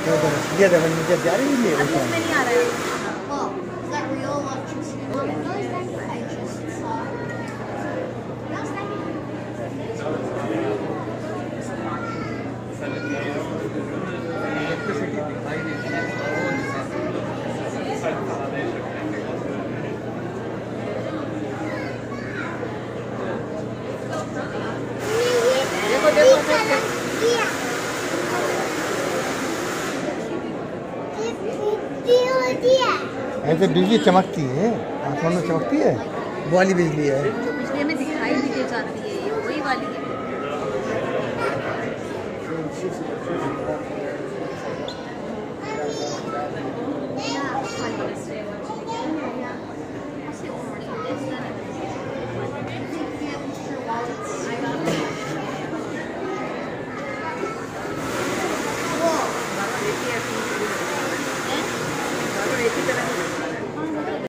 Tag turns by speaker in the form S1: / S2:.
S1: ये देखो नीचे जा रही है
S2: अभी इसमें नहीं आ रहा है।
S1: ऐसे बिजली चमकती है, आसमान में चमकती है, वो वाली बिजली है।